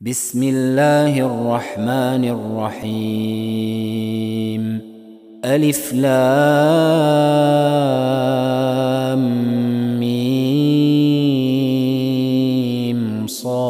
بسم الله الرحمن الرحيم. ألف لام ميم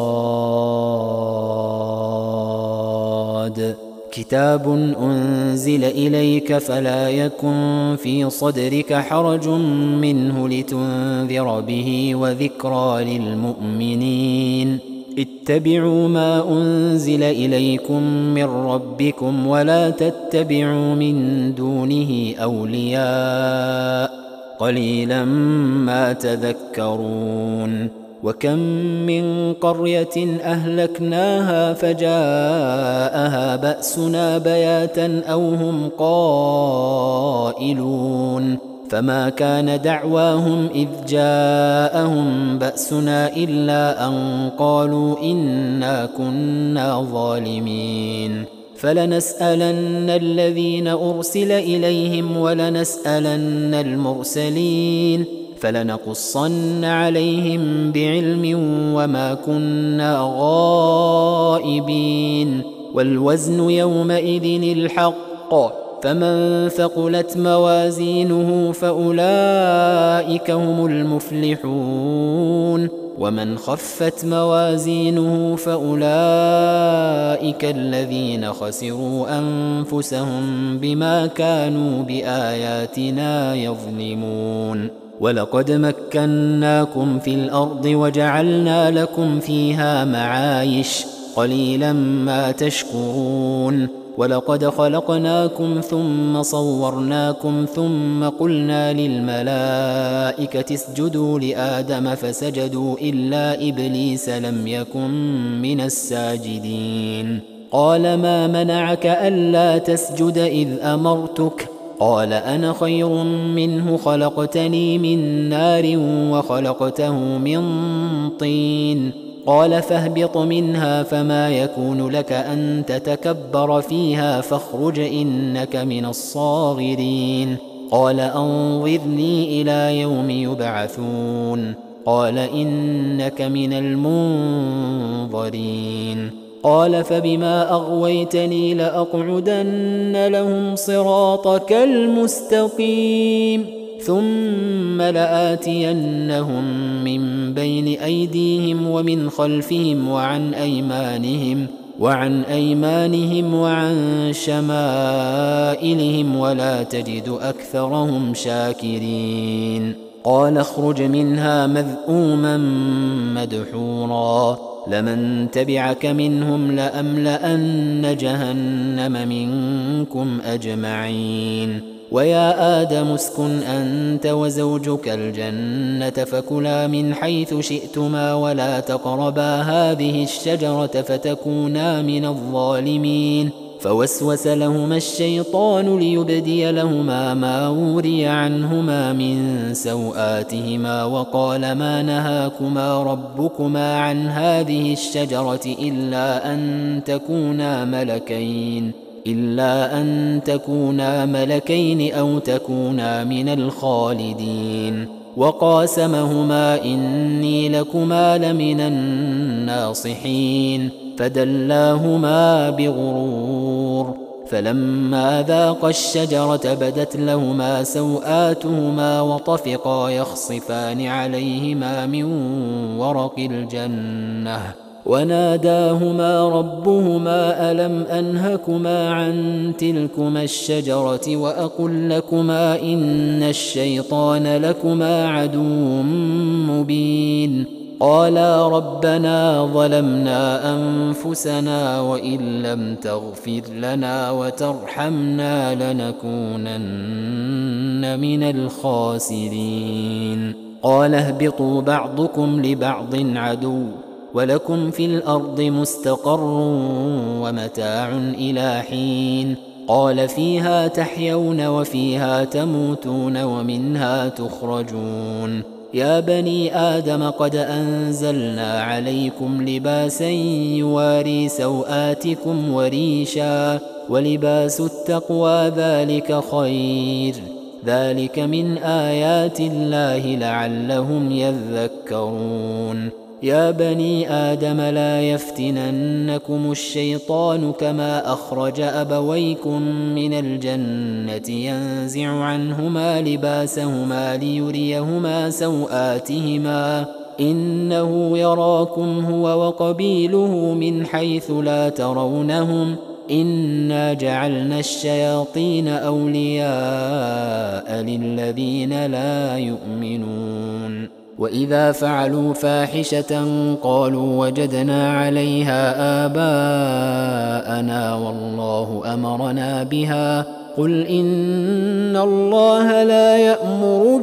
صاد. كتاب أنزل إليك فلا يكن في صدرك حرج منه لتنذر به وذكرى للمؤمنين. اتبعوا ما أنزل إليكم من ربكم ولا تتبعوا من دونه أولياء قليلا ما تذكرون. وكم من قرية أهلكناها فجاءها بأسنا بياتا أو هم قائلون فما كان دعواهم إذ جاءهم بأسنا إلا أن قالوا إنا كنا ظالمين. فلنسألن الذين أرسل إليهم ولنسألن المرسلين فلنقصن عليهم بعلم وما كنا غائبين. والوزن يومئذ الحق فمن ثقلت موازينه فأولئك هم المفلحون ومن خفت موازينه فأولئك الذين خسروا أنفسهم بما كانوا بآياتنا يظلمون. ولقد مكناكم في الأرض وجعلنا لكم فيها معايش قليلا ما تشكرون. ولقد خلقناكم ثم صورناكم ثم قلنا للملائكة اسجدوا لآدم فسجدوا إلا إبليس لم يكن من الساجدين. قال ما منعك ألا تسجد إذ أمرتك؟ قال أنا خير منه خلقتني من نار وخلقته من طين. قال فاهبط منها فما يكون لك أن تتكبر فيها فاخرج إنك من الصاغرين. قال أنظرني إلى يوم يبعثون. قال إنك من المنظرين. قال فبما أغويتني لأقعدن لهم صراطك المستقيم ثم لآتينهم من بين أيديهم ومن خلفهم وعن أيمانهم وعن شمائلهم ولا تجد أكثرهم شاكرين. قال اخرج منها مذءوما مدحورا لمن تبعك منهم لأملأن جهنم منكم أجمعين. ويا آدم اسكن أنت وزوجك الجنة فكلا من حيث شئتما ولا تقربا هذه الشجرة فتكونا من الظالمين. فوسوس لهما الشيطان ليبدي لهما ما وري عنهما من سوآتهما وقال ما نهاكما ربكما عن هذه الشجرة إلا أن تكونا ملكين أو تكونا من الخالدين. وقاسمهما إني لكما لمن الناصحين فدلاهما بغرور. فلما ذاقا الشجرة بدت لهما سوآتهما وطفقا يخصفان عليهما من ورق الجنة وناداهما ربهما ألم أنهكما عن تلكما الشجرة وأقل لكما إن الشيطان لكما عدو مبين. قالا ربنا ظلمنا أنفسنا وإن لم تغفر لنا وترحمنا لنكونن من الخاسرين. قال اهبطوا بعضكم لبعض عدو ولكم في الأرض مستقر ومتاع إلى حين. قال فيها تحيون وفيها تموتون ومنها تخرجون. يا بني آدم قد أنزلنا عليكم لباسا يواري سوآتكم وريشا ولباس التقوى ذلك خير ذلك من آيات الله لعلهم يذكرون. يا بني آدم لا يفتننكم الشيطان كما أخرج أبويكم من الجنة ينزع عنهما لباسهما ليريهما سوآتهما إنه يراكم هو وقبيله من حيث لا ترونهم إنا جعلنا الشياطين أولياء للذين لا يؤمنون وإذا فعلوا فاحشة قالوا وجدنا عليها آباءنا والله أمرنا بها قل إن الله لا يأمر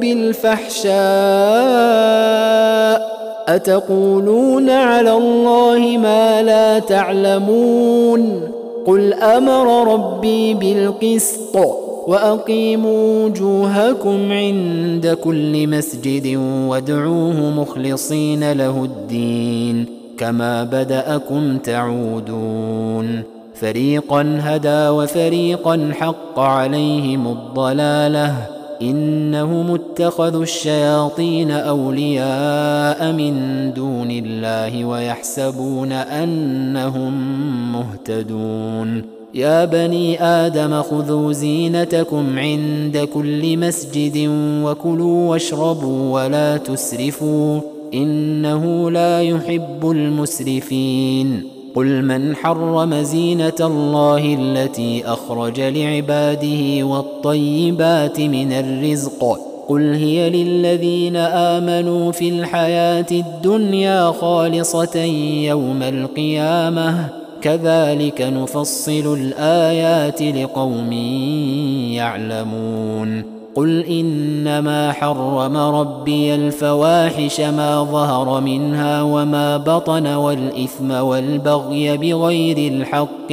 بالفحشاء أتقولون على الله ما لا تعلمون قل أمر ربي بالقسط وأقيموا وجوهكم عند كل مسجد وادعوه مخلصين له الدين كما بدأكم تعودون فريقا هدى وفريقا حق عليهم الضلالة إنهم اتخذوا الشياطين أولياء من دون الله ويحسبون أنهم مهتدون يا بني آدم خذوا زينتكم عند كل مسجد وكلوا واشربوا ولا تسرفوا إنه لا يحب المسرفين قل من حرم زينة الله التي أخرج لعباده والطيبات من الرزق قل هي للذين آمنوا في الحياة الدنيا خالصة يوم القيامة كذلك نفصل الآيات لقوم يعلمون قل إنما حرم ربي الفواحش ما ظهر منها وما بطن والإثم والبغي بغير الحق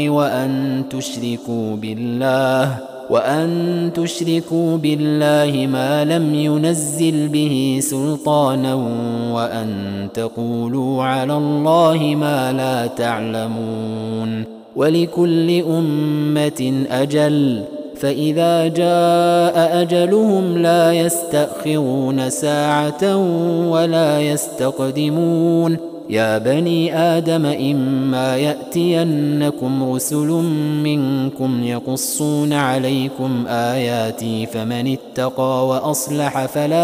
وأن تشركوا بالله ما لم ينزل به سلطانا وأن تقولوا على الله ما لا تعلمون ولكل أمة أجل فإذا جاء أجلهم لا يستأخرون ساعة ولا يستقدمون يا بني آدم إما يأتينكم رسل منكم يقصون عليكم آياتي فمن اتقى وأصلح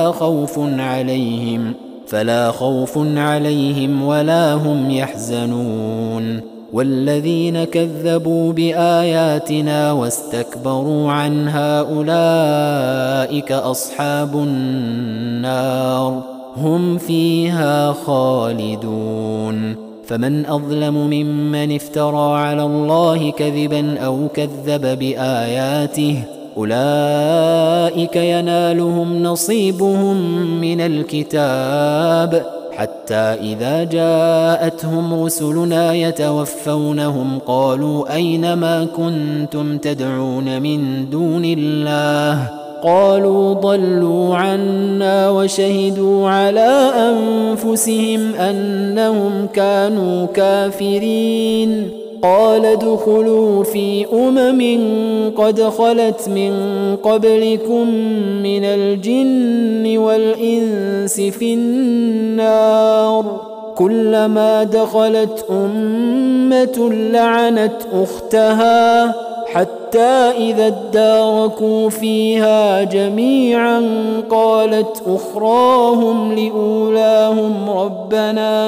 فلا خوف عليهم ولا هم يحزنون والذين كذبوا بآياتنا واستكبروا عنها أولئك أصحاب النار هم فيها خالدون فمن أظلم ممن افترى على الله كذبا أو كذب بآياته أولئك ينالهم نصيبهم من الكتاب حتى إذا جاءتهم رسلنا يتوفونهم قالوا أين ما كنتم تدعون من دون الله قالوا ضلوا عنا وشهدوا على أنفسهم أنهم كانوا كافرين قال ادخلوا في قد خلت من قبلكم من الجن والإنس في النار كلما دخلت أمة لعنت أختها حتى إذا اداركوا فيها جميعا قالت أخراهم لأولاهم ربنا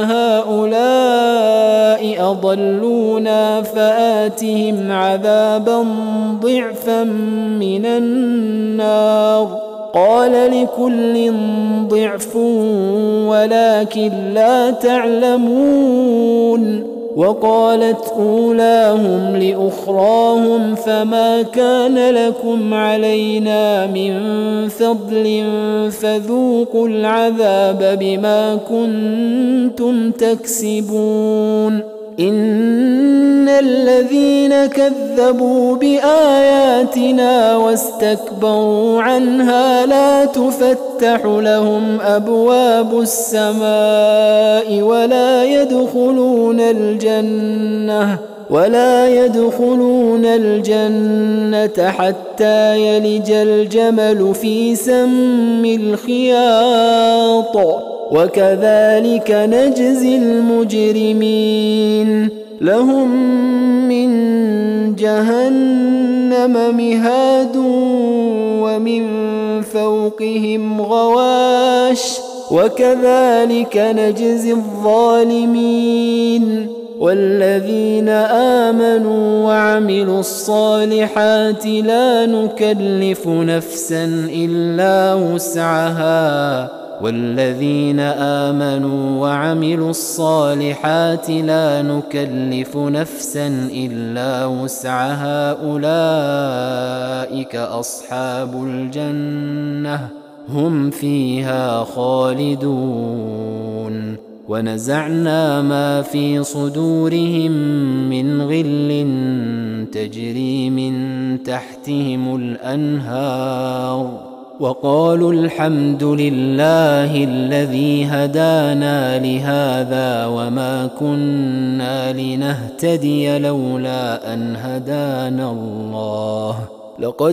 هؤلاء أضلونا فآتهم عذابا ضعفا من النار قال لكل ضعف ولكن لا تعلمون وقالت أولاهم لأخراهم فما كان لكم علينا من فضل فذوقوا العذاب بما كنتم تكسبون إن الذين كذبوا بآياتنا واستكبروا عنها لا تفتح لهم أبواب السماء ولا يدخلون الجنة حتى يلج الجمل في سم الخياط وكذلك نجزي المجرمين لهم من جهنم مهاد ومن فوقهم غواش وكذلك نجزي الظالمين والذين آمنوا وعملوا الصالحات لا نكلف نفسا إلا وسعها والذين آمنوا وعملوا الصالحات لا نكلف نفسا إلا وسعها أولئك أصحاب الجنة هم فيها خالدون ونزعنا ما في صدورهم من غل تجري من تحتهم الأنهار وقالوا الحمد لله الذي هدانا لهذا وما كنا لنهتدي لولا أن هدانا الله لقد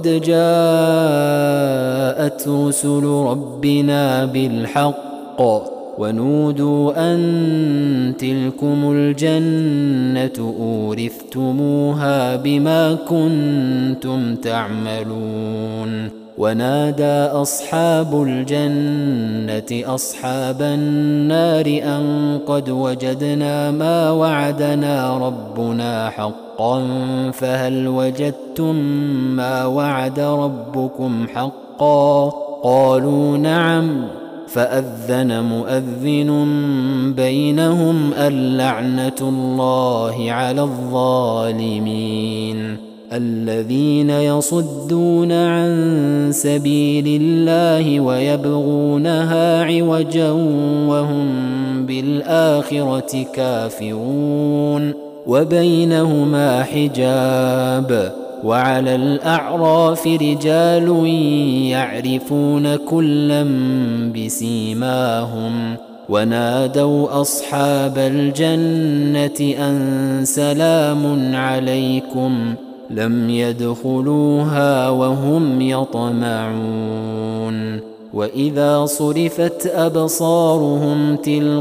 جاءت رسل ربنا بالحق ونودوا أن تلكم الجنة أورثتموها بما كنتم تعملون ونادى أصحاب الجنة أصحاب النار أن قد وجدنا ما وعدنا ربنا حقا فهل وجدتم ما وعد ربكم حقا قالوا نعم فأذن مؤذن بينهم اللعنة الله على الظالمين الذين يصدون عن سبيل الله ويبغونها عوجا وهم بالآخرة كافرون وبينهما حجاب وعلى الأعراف رجال يعرفون كلا بسيماهم ونادوا أصحاب الجنة أن سلام عليكم لم يدخلوها وهم يطمعون وإذا صرفت أبصارهم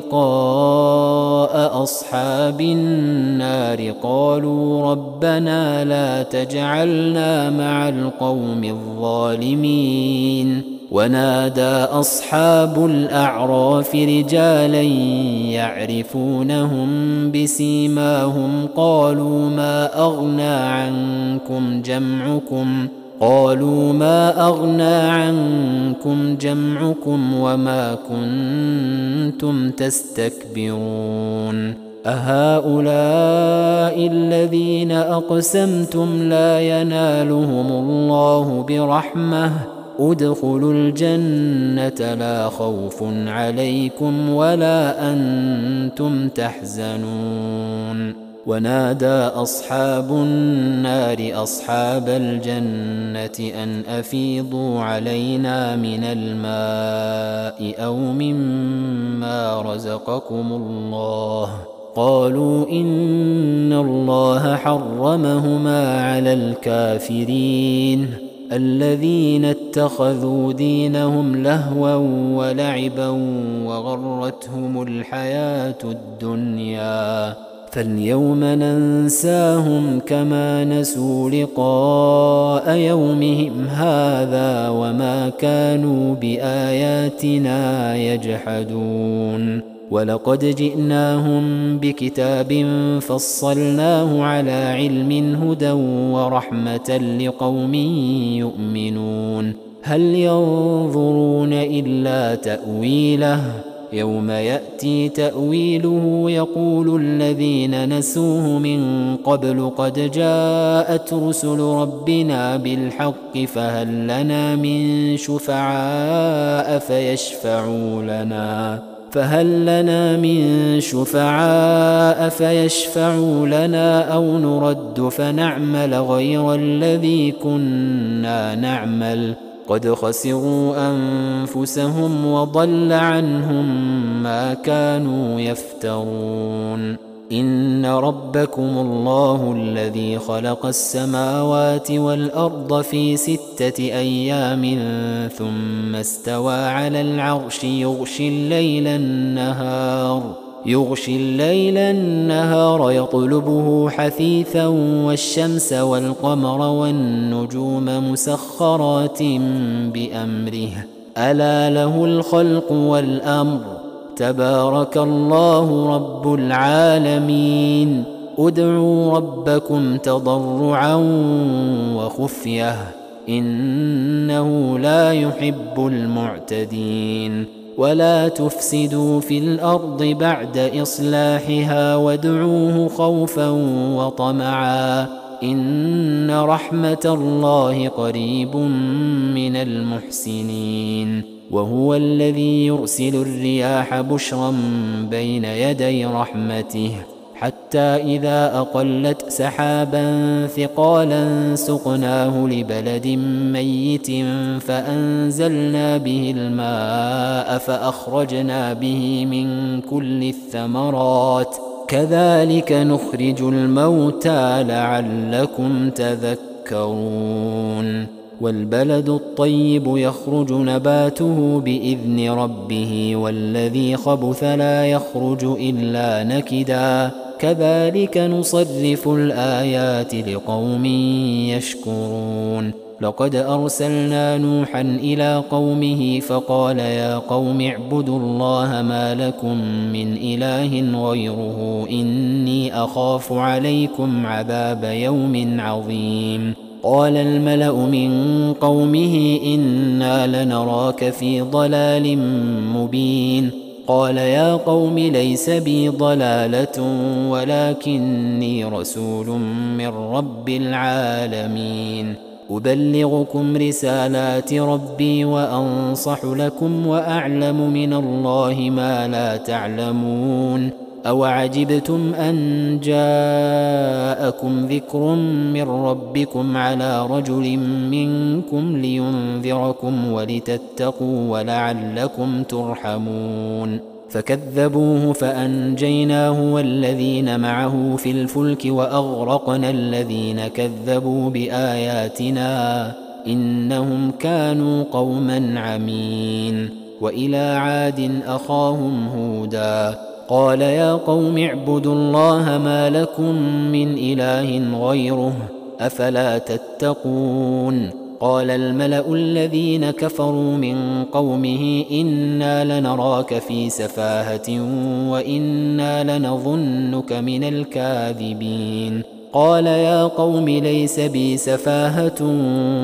تلقاء أصحاب النار قالوا ربنا لا تجعلنا مع القوم الظالمين ونادى أصحاب الأعراف رجالا يعرفونهم بسيماهم قالوا ما أغنى عنكم جمعكم وما كنتم تستكبرون أهؤلاء الذين أقسمتم لا ينالهم الله برحمة ادخلوا الجنة لا خوف عليكم ولا أنتم تحزنون ونادى أصحاب النار أصحاب الجنة أن أفيضوا علينا من الماء أو مما رزقكم الله قالوا إن الله حرمهما على الكافرين الذين اتخذوا دينهم لهوا ولعبا وغرتهم الحياة الدنيا فاليوم ننساهم كما نسوا لقاء يومهم هذا وما كانوا بآياتنا يجحدون ولقد جئناهم بكتاب فصلناه على علم هدى ورحمة لقوم يؤمنون هل ينظرون إلا تأويله يوم يأتي تأويله يقول الذين نسوه من قبل قد جاءت رسل ربنا بالحق فهل لنا من شفعاء فيشفعوا لنا أو نرد فنعمل غير الذي كنا نعمل قد خسروا أنفسهم وضل عنهم ما كانوا يفترون إن ربكم الله الذي خلق السماوات والأرض في 6 أيام ثم استوى على العرش يغشي الليل النهار يطلبه حثيثا والشمس والقمر والنجوم مسخرات بأمره ألا له الخلق والأمر تبارك الله رب العالمين ادعوا ربكم تضرعا وخفية إنه لا يحب المعتدين ولا تفسدوا في الأرض بعد إصلاحها وادعوه خوفا وطمعا إن رحمة الله قريب من المحسنين وهو الذي يرسل الرياح بشرا بين يدي رحمته حتى إذا أقلت سحابا ثقالا سقناه لبلد ميت فأنزلنا به الماء فأخرجنا به من كل الثمرات كذلك نخرج الموتى لعلكم تذكرون والبلد الطيب يخرج نباته بإذن ربه والذي خبث لا يخرج إلا نكدا كذلك نصرف الآيات لقوم يشكرون لقد أرسلنا نوحا إلى قومه فقال يا قوم اعبدوا الله ما لكم من إله غيره إني أخاف عليكم عذاب يوم عظيم قال الملأ من قومه إنا لنراك في ضلال مبين قال يا قوم ليس بي ضلالة ولكني رسول من رب العالمين أبلغكم رسالات ربي وأنصح لكم وأعلم من الله ما لا تعلمون أوعجبتم أن جاءكم ذكر من ربكم على رجل منكم لينذركم ولتتقوا ولعلكم ترحمون فكذبوه فأنجيناه والذين معه في الفلك وأغرقنا الذين كذبوا بآياتنا إنهم كانوا قوما عمين وإلى عاد أخاهم هودا قال يا قوم اعبدوا الله ما لكم من إله غيره أفلا تتقون قال الملأ الذين كفروا من قومه إنا لنراك في سفاهة وإنا لنظنك من الكاذبين قال يا قوم ليس بي سفاهة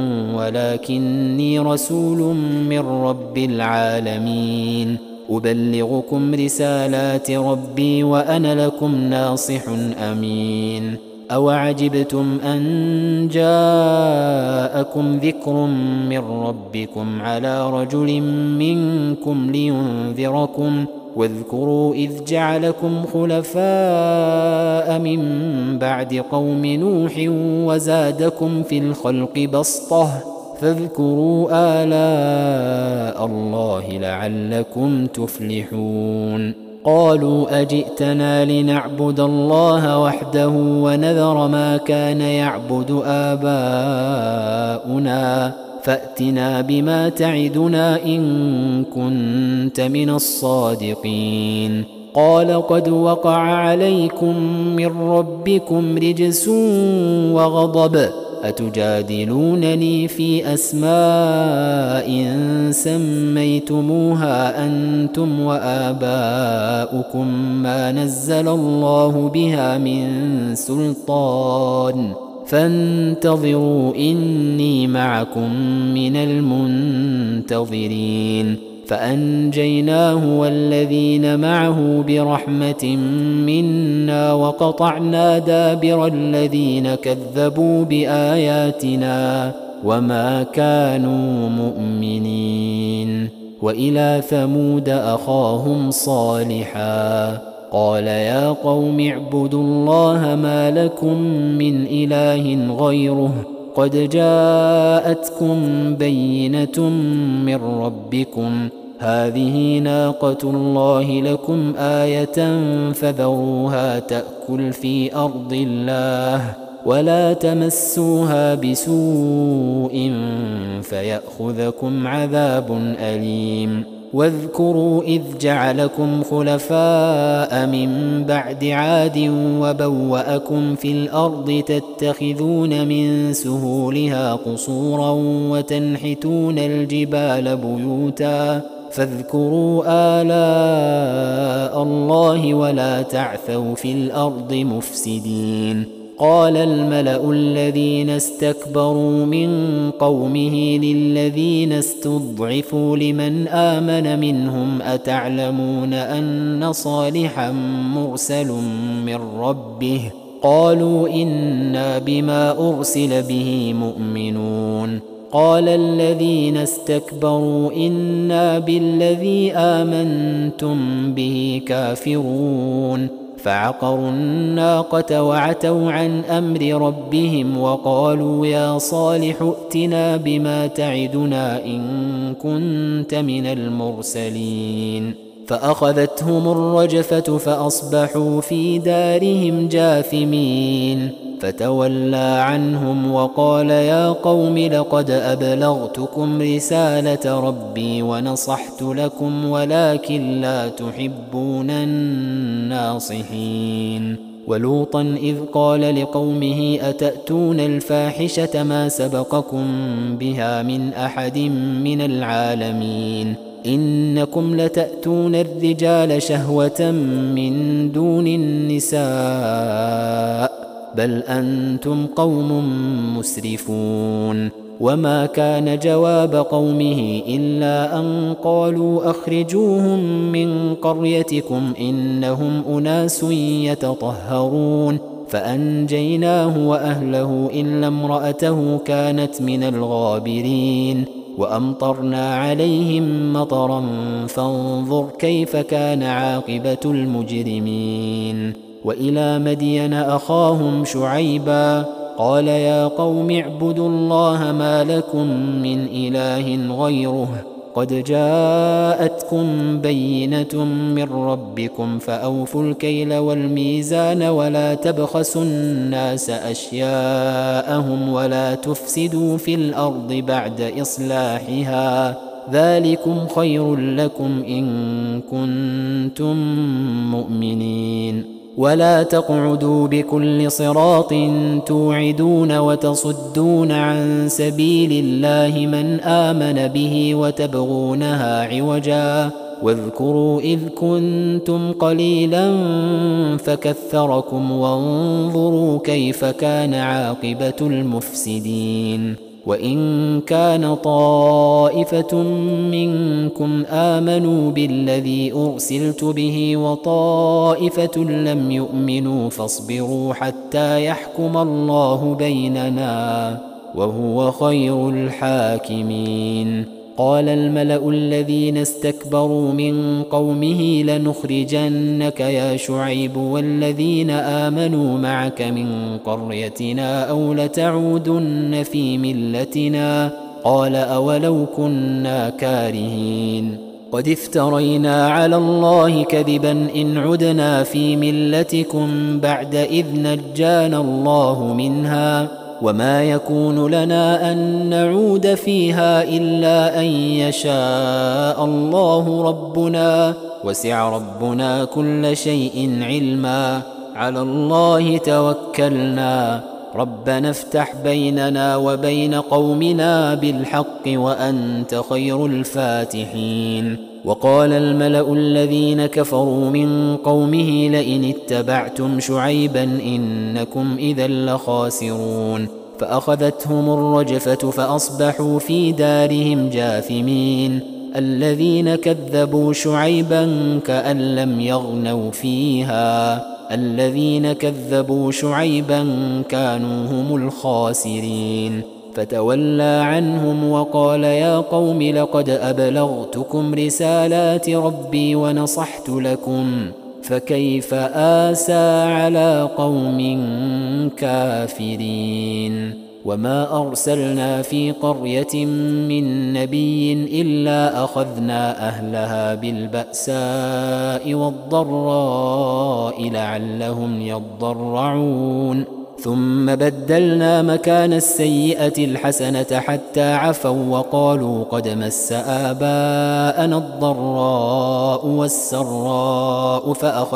ولكني رسول من رب العالمين أبلغكم رسالات ربي وأنا لكم ناصح أمين أوعجبتم أن جاءكم ذكر من ربكم على رجل منكم لينذركم واذكروا إذ جعلكم خلفاء من بعد قوم نوح وزادكم في الخلق بسطة فاذكروا آلاء الله لعلكم تفلحون قالوا أجئتنا لنعبد الله وحده ونذر ما كان يعبد آباؤنا فأتنا بما تعدنا إن كنت من الصادقين قال قد وقع عليكم من ربكم رجس وغضب أتجادلونني في أسماء سميتموها أنتم وآباؤكم ما نزل الله بها من سلطان فانتظروا إني معكم من المنتظرين فأنجيناه والذين معه برحمة منا وقطعنا دابر الذين كذبوا بآياتنا وما كانوا مؤمنين وإلى ثمود أخاهم صالحا قال يا قوم اعبدوا الله ما لكم من إله غيره قد جاءتكم بينة من ربكم هذه ناقة الله لكم آية فذروها تأكل في أرض الله ولا تمسوها بسوء فيأخذكم عذاب أليم واذكروا إذ جعلكم خلفاء من بعد عاد وبوأكم في الأرض تتخذون من سهولها قصورا وتنحتون الجبال بيوتا فاذكروا آلاء الله ولا تعثوا في الأرض مفسدين قال الملأ الذين استكبروا من قومه للذين استضعفوا لمن آمن منهم أتعلمون أن صالحا مرسل من ربه قالوا إنا بما أرسل به مؤمنون قال الذين استكبروا إنا بالذي آمنتم به كافرون فعقروا الناقة وعتوا عن أمر ربهم وقالوا يا صالح ائتنا بما تعدنا إن كنت من المرسلين فأخذتهم الرجفة فأصبحوا في دارهم جاثمين فتولى عنهم وقال يا قوم لقد أبلغتكم رسالة ربي ونصحت لكم ولكن لا تحبون الناصحين ولوطا إذ قال لقومه أتأتون الفاحشة ما سبقكم بها من أحد من العالمين إنكم لتأتون الرجال شهوة من دون النساء بل أنتم قوم مسرفون وما كان جواب قومه إلا أن قالوا أخرجوهم من قريتكم إنهم أناس يتطهرون فأنجيناه وأهله إلا امرأته كانت من الغابرين وأمطرنا عليهم مطرا فانظر كيف كان عاقبة المجرمين وإلى مدين أخاهم شعيبا قال يا قوم اعبدوا الله ما لكم من إله غيره قد جاءتكم بينة من ربكم فأوفوا الكيل والميزان ولا تبخسوا الناس أشياءهم ولا تفسدوا في الأرض بعد إصلاحها ذلكم خير لكم إن كنتم مؤمنين ولا تقعدوا بكل صراط توعدون وتصدون عن سبيل الله من آمن به وتبغونها عوجا واذكروا إذ كنتم قليلا فكثركم وانظروا كيف كان عاقبة المفسدين وإن كان طائفة منكم آمنوا بالذي أرسلت به وطائفة لم يؤمنوا فاصبروا حتى يحكم الله بيننا وهو خير الحاكمين قال الملأ الذين استكبروا من قومه لنخرجنك يا شعيب والذين آمنوا معك من قريتنا أو لتعودن في ملتنا قال أولو كنا كارهين قد افترينا على الله كذبا إن عدنا في ملتكم بعد إذ نجانا الله منها وما يكون لنا أن نعود فيها إلا أن يشاء الله ربنا وسع ربنا كل شيء علما على الله توكلنا ربنا افتح بيننا وبين قومنا بالحق وأنت خير الفاتحين وقال الملأ الذين كفروا من قومه لئن اتبعتم شعيبا إنكم إذا لخاسرون فأخذتهم الرجفة فأصبحوا في دارهم جاثمين الذين كذبوا شعيبا كأن لم يغنوا فيها الذين كذبوا شعيبا كانوا هم الخاسرين فتولى عنهم وقال يا قوم لقد أبلغتكم رسالات ربي ونصحت لكم فكيف آسى على قوم كافرين وما أرسلنا في قرية من نبي إلا أخذنا أهلها بالبأساء والضراء لعلهم يضرعون ثم بدلنا مكان السيئة الحسنة حتى عفوا وقالوا قد مس آباءنا الضراء والسراء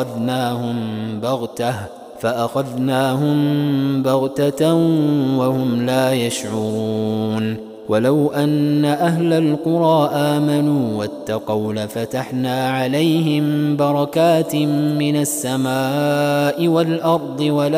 فأخذناهم بغتة وهم لا يشعرون ولو أن أهل القرى آمنوا واتقوا لفتحنا عليهم بركات من السماء والأرض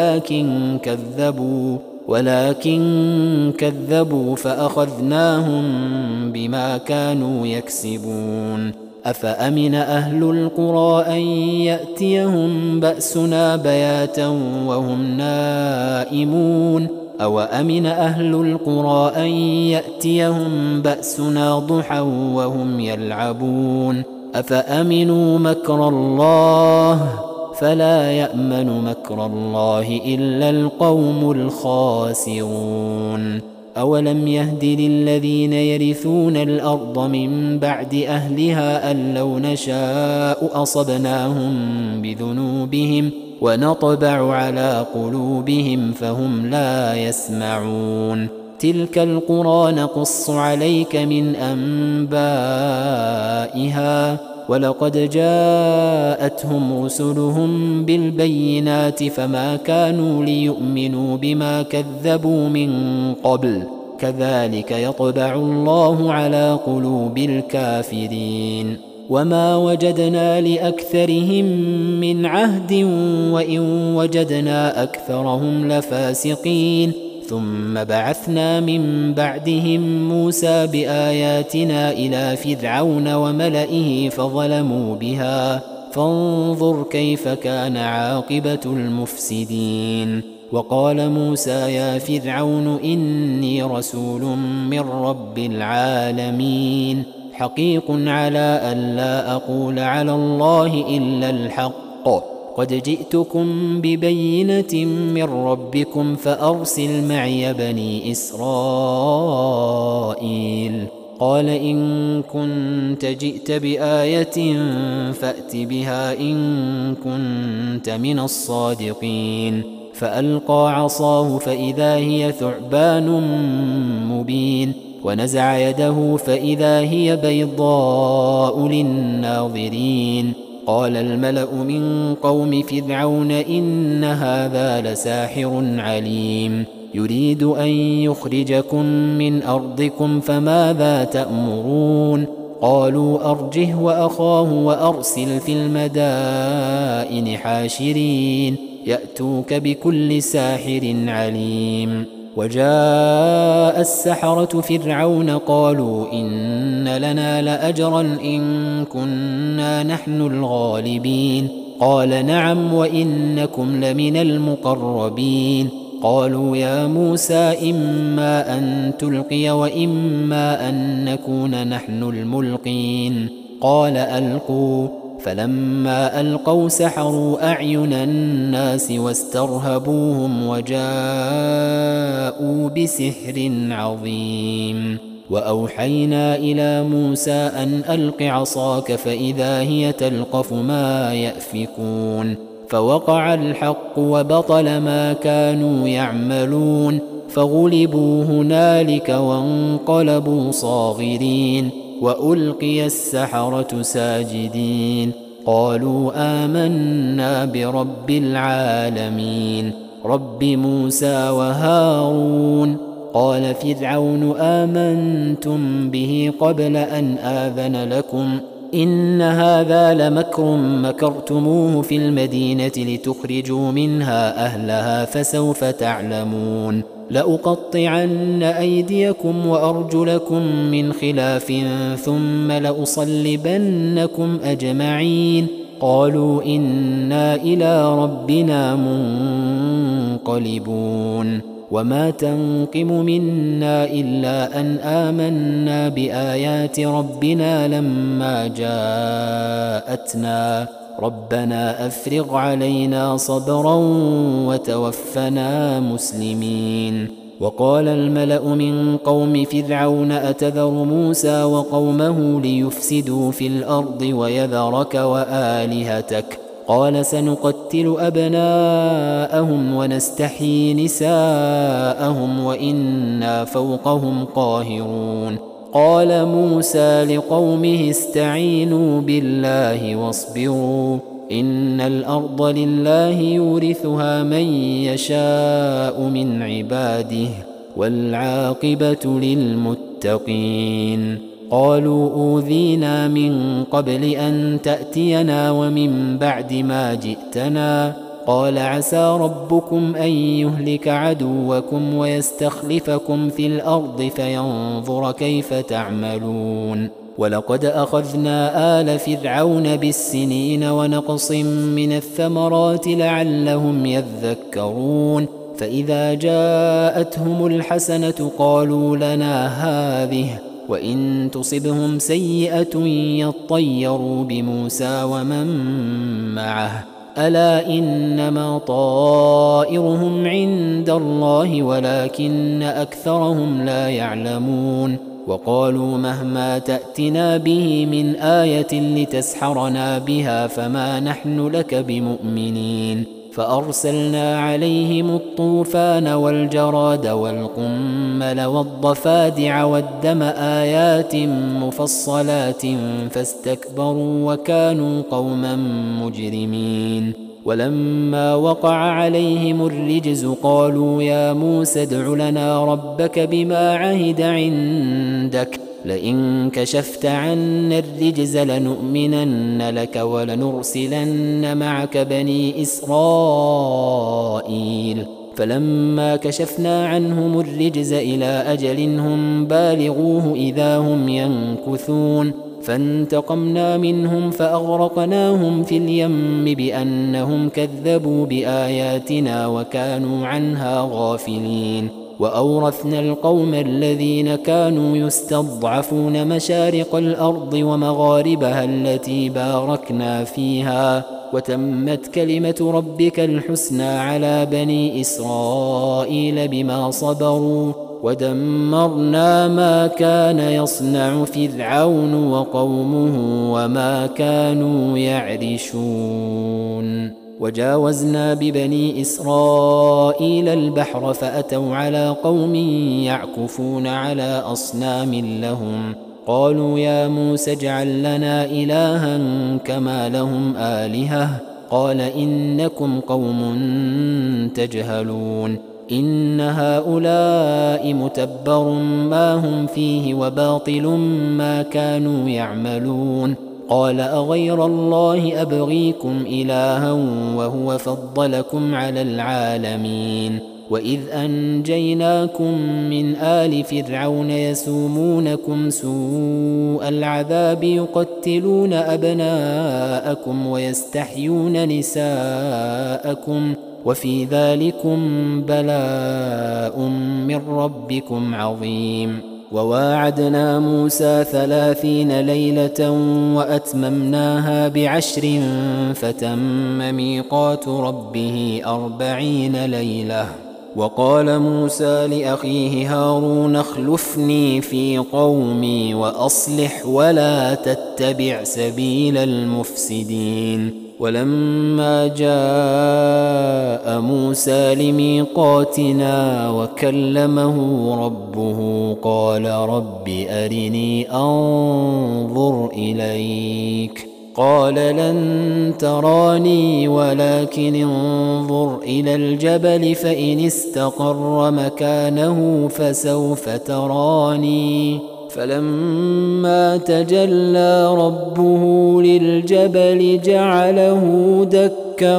ولكن كذبوا فأخذناهم بما كانوا يكسبون أفأمن أهل القرى أن يأتيهم بأسنا بياتا وهم نائمون أو أمن أهل القرى أن يأتيهم بأسنا ضحى وهم يلعبون أفأمنوا مكر الله فلا يأمن مكر الله إلا القوم الخاسرون أولم يهد للذين يرثون الأرض من بعد أهلها أن لو نشاء أصبناهم بذنوبهم ونطبع على قلوبهم فهم لا يسمعون تلك القرى نقص عليك من أنبائها ولقد جاءتهم رسلهم بالبينات فما كانوا ليؤمنوا بما كذبوا من قبل كذلك يطبع الله على قلوب الكافرين وما وجدنا لأكثرهم من عهد وإن وجدنا أكثرهم لفاسقين ثم بعثنا من بعدهم موسى بآياتنا إلى فرعون وملئه فظلموا بها فانظر كيف كان عاقبة المفسدين وقال موسى يا فرعون إني رسول من رب العالمين حقيق على أن لا أقول على الله إلا الحق قد جئتكم ببينة من ربكم فأرسل معي بني إسرائيل قال إن كنت جئت بآية فأت بها إن كنت من الصادقين فألقى عصاه فإذا هي ثعبان مبين ونزع يده فإذا هي بيضاء للناظرين قال الملأ من قوم فرعون إن هذا لساحر عليم يريد أن يخرجكم من أرضكم فماذا تأمرون قالوا أرجه وأخاه وأرسل في المدائن حاشرين يأتوك بكل ساحر عليم وجاء السحرة فرعون قالوا إن لنا لأجرا إن كنا نحن الغالبين قال نعم وإنكم لمن المقربين قالوا يا موسى إما أن تلقي وإما أن نكون نحن الملقين قال ألقوا فلما ألقوا سحروا أعين الناس واسترهبوهم وجاءوا بسحر عظيم وأوحينا إلى موسى أن ألق عصاك فإذا هي تلقف ما يأفكون فوقع الحق وبطل ما كانوا يعملون فغلبوا هنالك وانقلبوا صاغرين وألقي السحرة ساجدين قالوا آمنا برب العالمين رب موسى وهارون قال فرعون آمنتم به قبل أن آذن لكم إن هذا لمكر مكرتموه في المدينة لتخرجوا منها أهلها فسوف تعلمون لأقطعن أيديكم وأرجلكم من خلاف ثم لأصلبنكم أجمعين قالوا إنا إلى ربنا منقلبون وما تنقم منا إلا أن آمنا بآيات ربنا لما جاءتنا ربنا أفرغ علينا صبرا وتوفنا مسلمين وقال الملأ من قوم فرعون أتذر موسى وقومه ليفسدوا في الأرض ويذرك وآلهتك قال سنقتل أبناءهم ونستحيي نساءهم وإنا فوقهم قاهرون قال موسى لقومه استعينوا بالله واصبروا إن الأرض لله يورثها من يشاء من عباده والعاقبة للمتقين قالوا أوذينا من قبل أن تأتينا ومن بعد ما جئتنا قال عسى ربكم أن يهلك عدوكم ويستخلفكم في الأرض فينظر كيف تعملون ولقد أخذنا آل فرعون بالسنين ونقص من الثمرات لعلهم يذكرون فإذا جاءتهم الحسنة قالوا لنا هذه وإن تصبهم سيئة يطيروا بموسى ومن معه ألا إنما طائرهم عند الله ولكن أكثرهم لا يعلمون وقالوا مهما تأتنا به من آية لتسحرنا بها فما نحن لك بمؤمنين فأرسلنا عليهم الطوفان والجراد والقمل والضفادع والدم آيات مفصلات فاستكبروا وكانوا قوما مجرمين ولما وقع عليهم الرجز قالوا يا موسى ادع لنا ربك بما عهد عندك لئن كشفت عنا الرجز لنؤمنن لك ولنرسلن معك بني إسرائيل فلما كشفنا عنهم الرجز إلى أجل هم بالغوه إذا هم ينكثون فانتقمنا منهم فأغرقناهم في اليم بأنهم كذبوا بآياتنا وكانوا عنها غافلين وأورثنا القوم الذين كانوا يستضعفون مشارق الأرض ومغاربها التي باركنا فيها وتمت كلمة ربك الحسنى على بني إسرائيل بما صبروا ودمرنا ما كان يصنع فرعون وقومه وما كانوا يعرشون وجاوزنا ببني إسرائيل البحر فأتوا على قوم يعكفون على أصنام لهم قالوا يا موسى اجعل لنا إلها كما لهم آلهة قال إنكم قوم تجهلون إن هؤلاء متبر ما هم فيه وباطل ما كانوا يعملون قال أغير الله أبغيكم إلها وهو فضلكم على العالمين وإذ أنجيناكم من آل فرعون يسومونكم سوء العذاب يقتلون أبناءكم ويستحيون نساءكم وفي ذلكم بلاء من ربكم عظيم وواعدنا موسى 30 ليلة وأتممناها ب10 فتم ميقات ربه 40 ليلة وقال موسى لأخيه هارون اخلفني في قومي وأصلح ولا تتبع سبيل المفسدين ولما جاء موسى لميقاتنا وكلمه ربه قال رب أرني أنظر إليك قال لن تراني ولكن انظر إلى الجبل فإن استقر مكانه فسوف تراني فلما تجلى ربه للجبل جعله دكا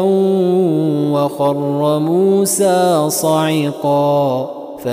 وخر موسى صعقا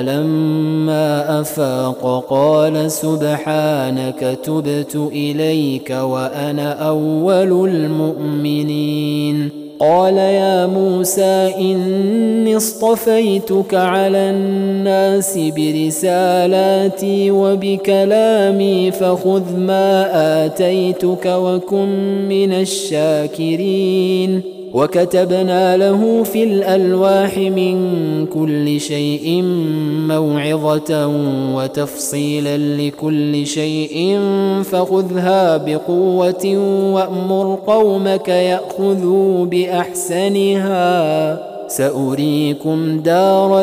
فلما أفاق قال سبحانك تبت إليك وأنا أول المؤمنين قال يا موسى إني اصطفيتك على الناس برسالاتي وبكلامي فخذ ما آتيتك وكن من الشاكرين وكتبنا له في الألواح من كل شيء موعظة وتفصيلا لكل شيء فخذها بقوة وأمر قومك يأخذوا بأحسنها سأريكم دار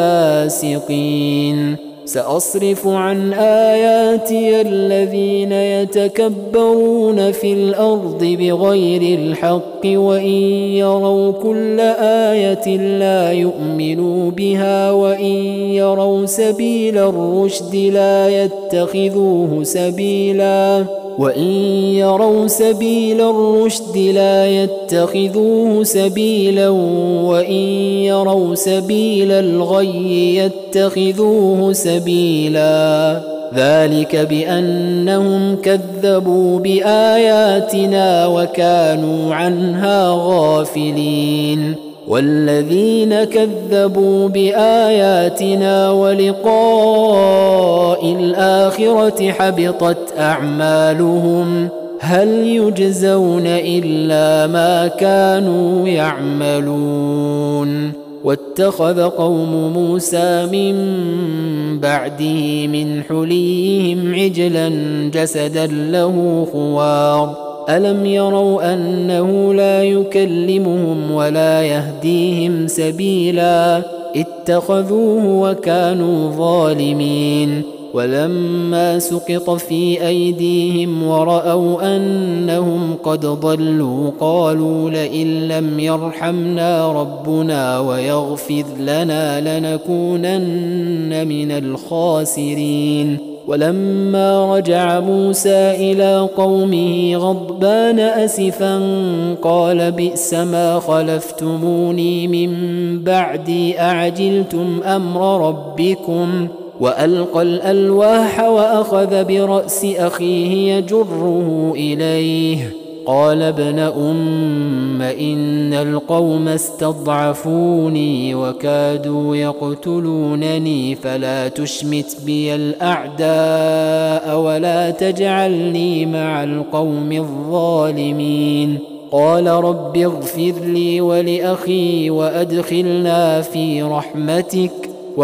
الفاسقين سأصرف عن آياتي الذين يتكبرون في الأرض بغير الحق وإن يروا كل آية لا يؤمنوا بها وإن يروا سبيل الرشد لا يتخذوه سبيلا وإن يروا سبيل الرشد لا يتخذوه سبيلا وإن يروا سبيل الغي يتخذوه سبيلا ذلك بأنهم كذبوا بآياتنا وكانوا عنها غافلين والذين كذبوا بآياتنا ولقاء الآخرة حبطت أعمالهم هل يجزون إلا ما كانوا يعملون واتخذ قوم موسى من بعده من حليهم عجلا جسدا له خوار ألم يروا أنه لا يكلمهم ولا يهديهم سبيلا اتخذوه وكانوا ظالمين ولما سقط في أيديهم ورأوا أنهم قد ضلوا قالوا لئن لم يرحمنا ربنا ويغفر لنا لنكونن من الخاسرين ولما رجع موسى إلى قومه غضبان أسفا قال بئس ما خلفتموني من بعدي أعجلتم أمر ربكم وألقى الألواح وأخذ برأس أخيه يجره إليه قال ابن أم إن القوم استضعفوني وكادوا يقتلونني فلا تشمت بي الأعداء ولا تجعلني مع القوم الظالمين قال رب اغفر لي ولأخي وأدخلنا في رحمتك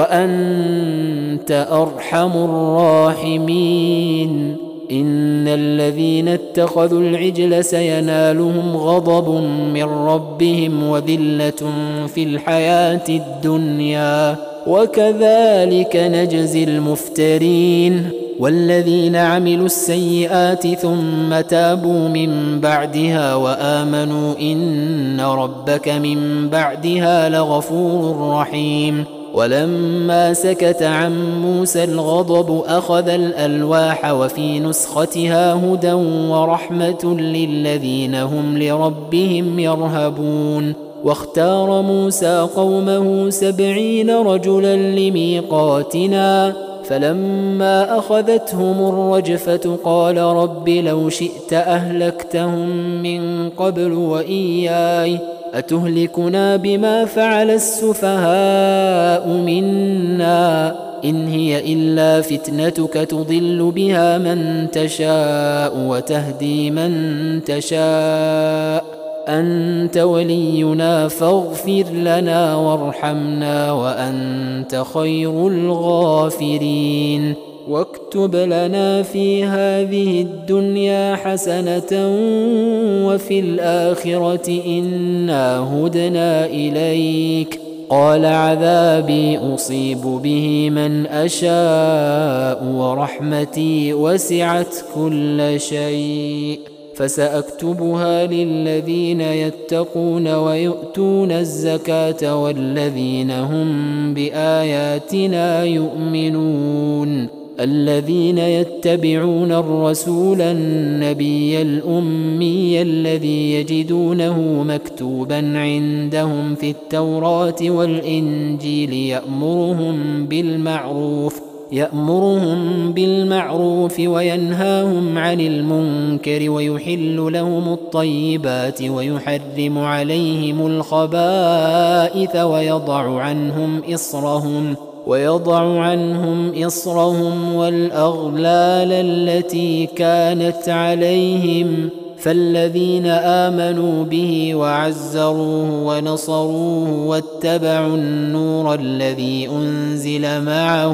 وأنت أرحم الراحمين إن الذين اتخذوا العجل سينالهم غضب من ربهم وذلة في الحياة الدنيا وكذلك نجزي المفترين والذين عملوا السيئات ثم تابوا من بعدها وآمنوا إن ربك من بعدها لغفور رحيم ولما سكت عن موسى الغضب أخذ الألواح وفي نسختها هدى ورحمة للذين هم لربهم يرهبون واختار موسى قومه 70 رجلا لميقاتنا فلما أخذتهم الرجفة قال رب لو شئت أهلكتهم من قبل وإياي أتهلكنا بما فعل السفهاء منا إن هي إلا فتنتك تضل بها من تشاء وتهدي من تشاء أنت ولينا فاغفر لنا وارحمنا وأنت خير الغافرين واكتب لنا في هذه الدنيا حسنة وفي الآخرة إنا هدنا إليك قال عذابي أصيب به من أشاء ورحمتي وسعت كل شيء فسأكتبها للذين يتقون ويؤتون الزكاة والذين هم بآياتنا يؤمنون الذين يتبعون الرسول النبي الأمي الذي يجدونه مكتوبا عندهم في التوراة والإنجيل يأمرهم بالمعروف وينهاهم عن المنكر ويحل لهم الطيبات ويحرم عليهم الخبائث ويضع عنهم إصرهم والأغلال التي كانت عليهم فالذين آمنوا به وعزروه ونصروه واتبعوا النور الذي أنزل معه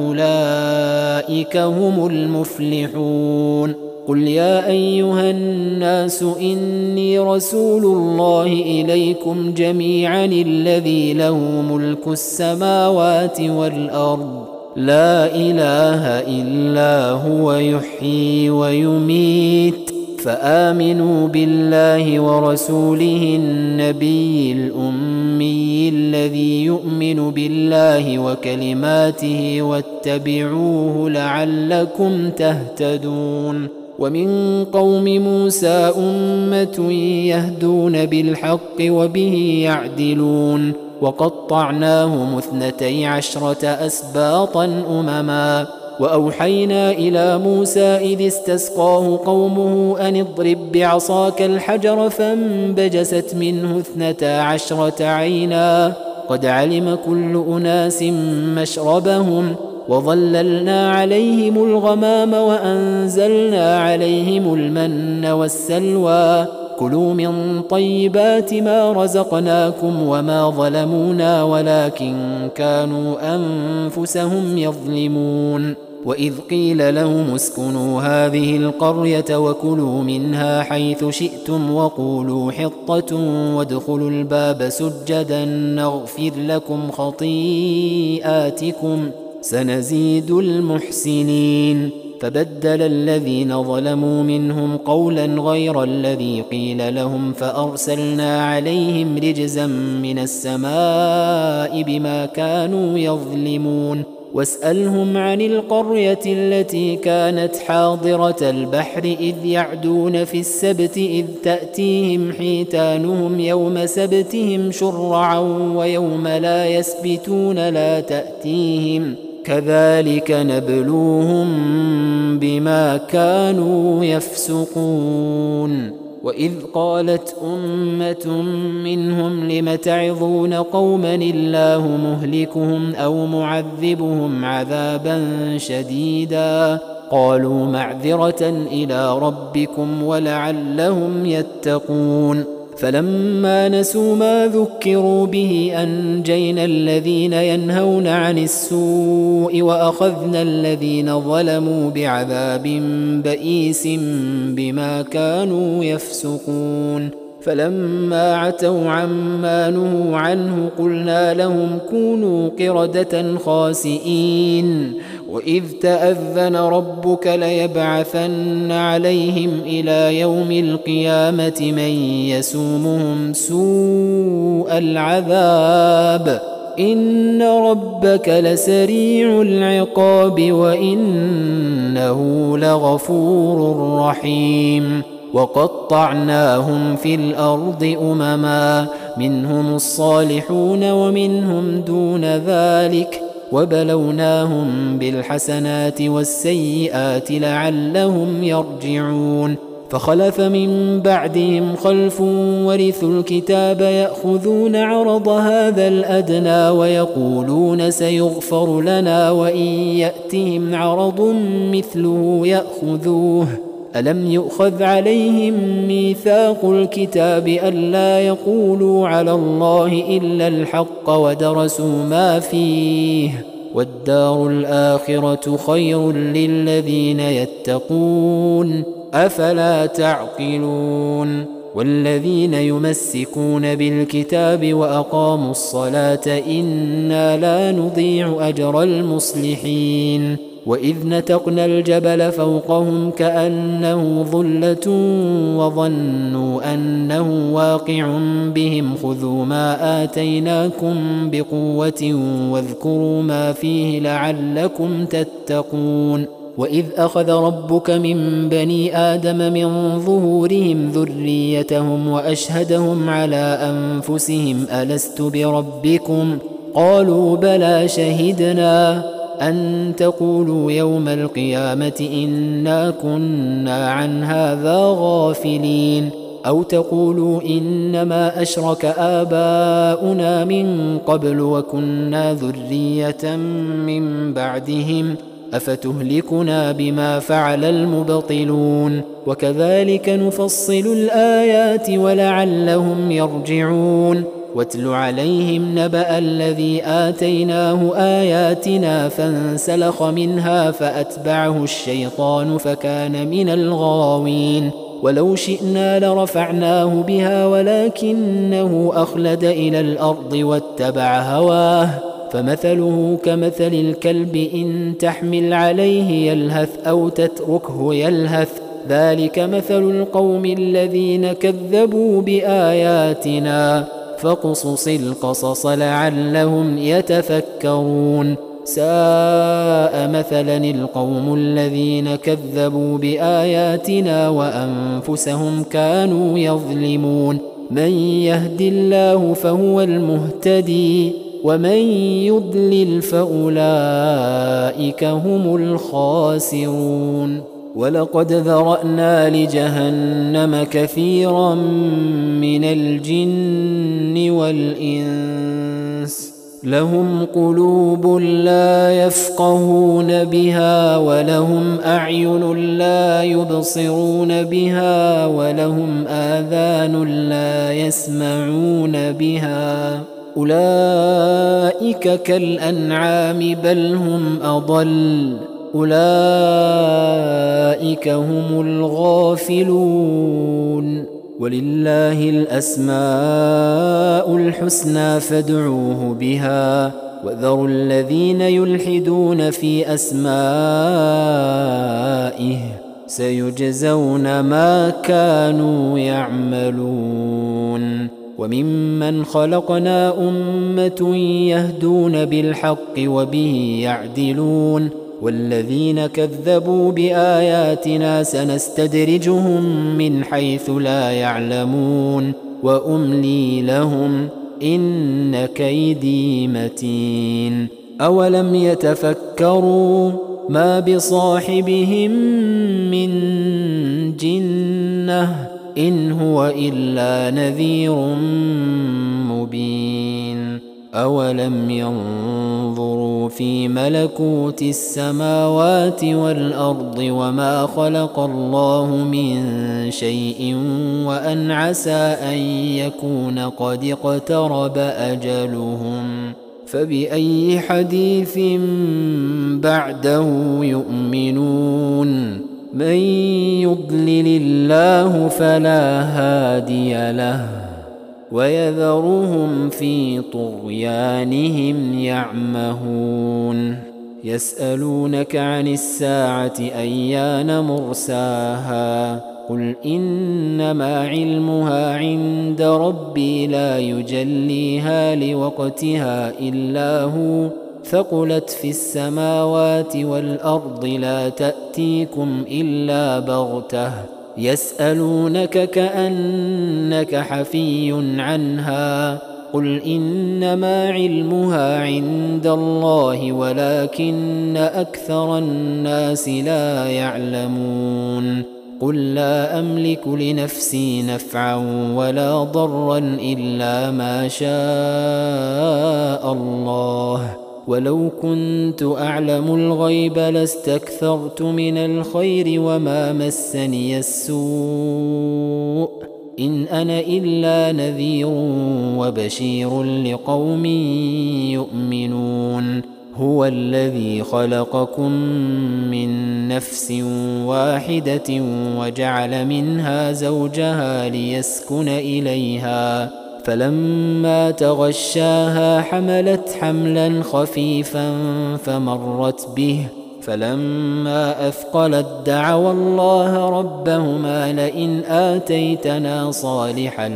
أولئك هم المفلحون. قل يا أيها الناس إني رسول الله إليكم جميعا الذي له ملك السماوات والأرض لا إله إلا هو يحيي ويميت فآمنوا بالله ورسوله النبي الأمي الذي يؤمن بالله وكلماته واتبعوه لعلكم تهتدون. ومن قوم موسى أمة يهدون بالحق وبه يعدلون وقطعناهم 12 أسباطا أمما وأوحينا إلى موسى إذ استسقاه قومه أن اضرب بعصاك الحجر فانبجست منه 12 عينا قد علم كل أناس مشربهم وظللنا عليهم الغمام وأنزلنا عليهم المن والسلوى كلوا من طيبات ما رزقناكم وما ظلمونا ولكن كانوا أنفسهم يظلمون. وإذ قيل لهم اسكنوا هذه القرية وكلوا منها حيث شئتم وقولوا حطة وادخلوا الباب سجدا نغفر لكم خطيئاتكم سنزيد المحسنين. فبدل الذين ظلموا منهم قولا غير الذي قيل لهم فأرسلنا عليهم رجزا من السماء بما كانوا يظلمون. واسألهم عن القرية التي كانت حاضرة البحر إذ يعدون في السبت إذ تأتيهم حيتانهم يوم سبتهم شرعا ويوم لا يسبتون لا تأتيهم كذلك نبلوهم بما كانوا يفسقون. وإذ قالت أمة منهم لم تعظون قوما الله مهلكهم أو معذبهم عذابا شديدا قالوا معذرة إلى ربكم ولعلهم يتقون. فلما نسوا ما ذكروا به أنجينا الذين ينهون عن السوء وأخذنا الذين ظلموا بعذاب بئيس بما كانوا يفسقون. فلما عتوا عما نهوا عنه قلنا لهم كونوا قردة خاسئين. وإذ تأذن ربك ليبعثن عليهم إلى يوم القيامة من يسومهم سوء العذاب إن ربك لسريع العقاب وإنه لغفور رحيم. وقطعناهم في الأرض أمما منهم الصالحون ومنهم دون ذلك وبلوناهم بالحسنات والسيئات لعلهم يرجعون. فخلف من بعدهم خلف ورثوا الكتاب يأخذون عرض هذا الأدنى ويقولون سيغفر لنا وإن يأتهم عرض مثله يأخذوه ألم يؤخذ عليهم ميثاق الكتاب ألا يقولوا على الله إلا الحق ودرسوا ما فيه والدار الآخرة خير للذين يتقون أفلا تعقلون. والذين يمسكون بالكتاب وأقاموا الصلاة إنا لا نضيع أجر المصلحين. وإذ نتقنا الجبل فوقهم كأنه ظلة وظنوا أنه واقع بهم خذوا ما آتيناكم بقوة واذكروا ما فيه لعلكم تتقون. وإذ أخذ ربك من بني آدم من ظهورهم ذريتهم وأشهدهم على أنفسهم ألست بربكم قالوا بلى شهدنا أن تقولوا يوم القيامة إنا كنا عن هذا غافلين أو تقولوا إنما أشرك آباؤنا من قبل وكنا ذرية من بعدهم أفتهلكنا بما فعل المبطلون وكذلك نفصل الآيات ولعلهم يرجعون واتل عليهم نبأ الذي آتيناه آياتنا فانسلخ منها فأتبعه الشيطان فكان من الغاوين ولو شئنا لرفعناه بها ولكنه أخلد إلى الأرض واتبع هواه فمثله كمثل الكلب إن تحمل عليه يلهث أو تتركه يلهث ذلك مثل القوم الذين كذبوا بآياتنا فاقصص القصص لعلهم يتفكرون ساء مثلا القوم الذين كذبوا بآياتنا وأنفسهم كانوا يظلمون من يهد الله فهو المهتدي ومن يضلل فأولئك هم الخاسرون ولقد ذرأنا لجهنم كثيرا من الجن والإنس لهم قلوب لا يفقهون بها ولهم أعين لا يبصرون بها ولهم آذان لا يسمعون بها أولئك كالأنعام بل هم أضل أولئك هم الغافلون ولله الأسماء الحسنى فادعوه بها وذروا الذين يلحدون في أسمائه سيجزون ما كانوا يعملون وممن خلقنا أمة يهدون بالحق وبه يعدلون والذين كذبوا بآياتنا سنستدرجهم من حيث لا يعلمون وأملي لهم إن كيدي متين أولم يتفكروا ما بصاحبهم من جنة إن هو إلا نذير مبين أولم ينظروا في ملكوت السماوات والأرض وما خلق الله من شيء وأن عسى أن يكون قد اقترب أجلهم فبأي حديث بعده يؤمنون من يضلل الله فلا هادي له ويذرهم في طغيانهم يعمهون يسألونك عن الساعة أيان مرساها قل إنما علمها عند ربي لا يجليها لوقتها إلا هو ثقلت في السماوات والأرض لا تأتيكم إلا بغتة يسألونك كأنك حفي عنها قل إنما علمها عند الله ولكن أكثر الناس لا يعلمون قل لا أملك لنفسي نفعا ولا ضرا إلا ما شاء الله ولو كنت أعلم الغيب لاستكثرت من الخير وما مسني السوء إن أنا إلا نذير وبشير لقوم يؤمنون هو الذي خلقكم من نفس واحدة وجعل منها زوجها ليسكن إليها فلما تغشاها حملت حملا خفيفا فمرت به فلما أثقلت دعوا الله ربهما لئن آتيتنا صالحا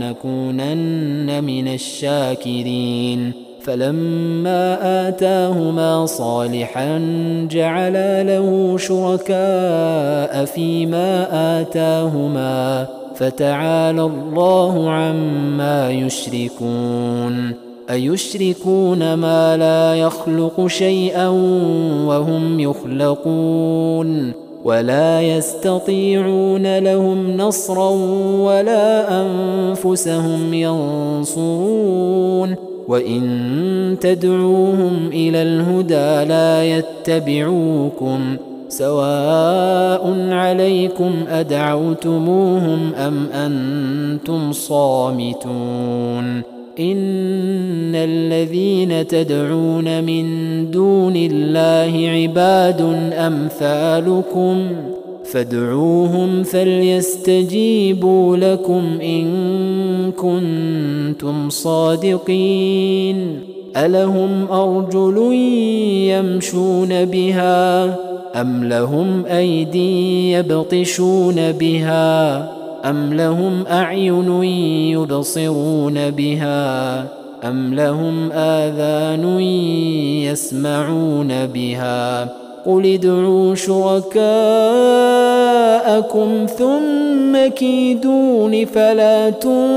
لنكونن من الشاكرين فلما آتاهما صالحا جعلا له شركاء فيما آتاهما فتعالى الله عما يشركون أيشركون ما لا يخلق شيئا وهم يخلقون ولا يستطيعون لهم نصرا ولا أنفسهم ينصرون وإن تدعوهم إلى الهدى لا يتبعوكم سواء عليكم أدعوتموهم أم أنتم صامتون إن الذين تدعون من دون الله عباد أمثالكم فادعوهم فليستجيبوا لكم إن كنتم صادقين ألهم أرجل يمشون بها أم لهم أيدي يبطشون بها أم لهم أعين يبصرون بها أم لهم آذان يسمعون بها قل ادعوا شركاءكم ثم كيدون فلا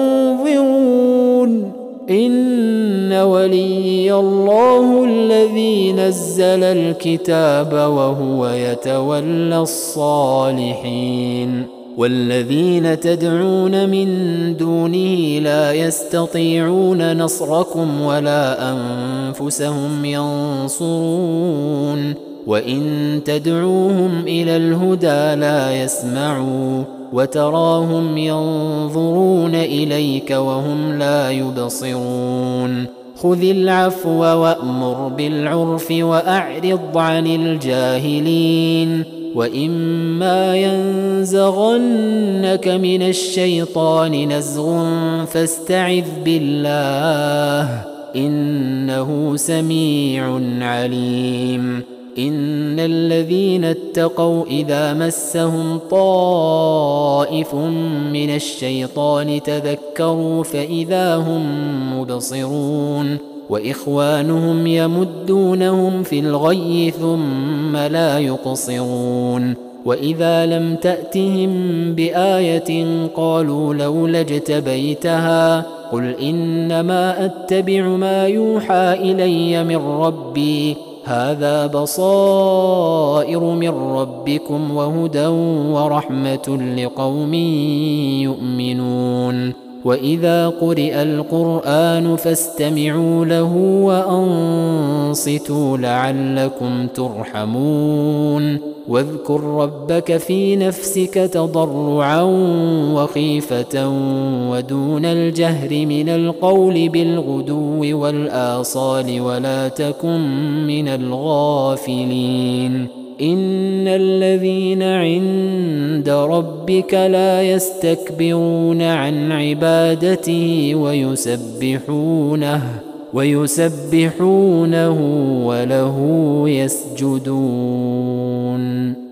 تنظرون إن ولي الله الذي نزل الكتاب وهو يتولى الصالحين والذين تدعون من دونه لا يستطيعون نصركم ولا أنفسهم ينصرون وإن تدعوهم إلى الهدى لا يسمعوا وتراهم ينظرون إليك وهم لا يبصرون خذ العفو وأمر بالعرف وأعرض عن الجاهلين وإما ينزغنك من الشيطان نزغ فاستعذ بالله إنه سميع عليم إن الذين اتقوا إذا مسهم طائف من الشيطان تذكروا فإذا هم مبصرون وإخوانهم يمدونهم في الغي ثم لا يقصرون وإذا لم تأتهم بآية قالوا لولا اجتبيتها قل إنما أتبع ما يوحى إلي من ربي هذا بصائر من ربكم وهدى ورحمة لقوم يؤمنون وإذا قرئ القرآن فاستمعوا له وأنصتوا لعلكم ترحمون واذكر ربك في نفسك تضرعا وخيفة ودون الجهر من القول بالغدو والآصال ولا تكن من الغافلين إن الذين عند ربك لا يستكبرون عن عبادته ويسبحونه وله يسجدون